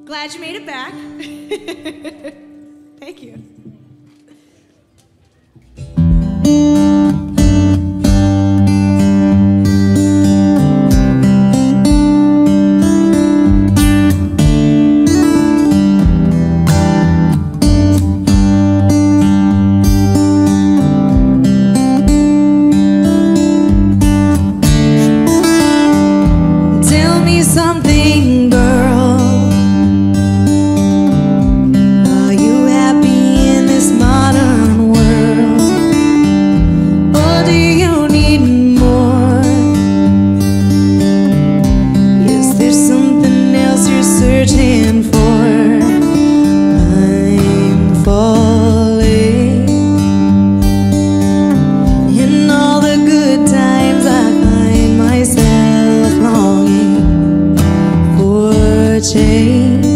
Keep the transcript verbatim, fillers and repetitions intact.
Glad you made it back. Thank you. Tell me something, girl. Are you happy in this modern world? Or do you need more? Is there something else you're searching for? I'm falling. In all the good times I find myself longing for change.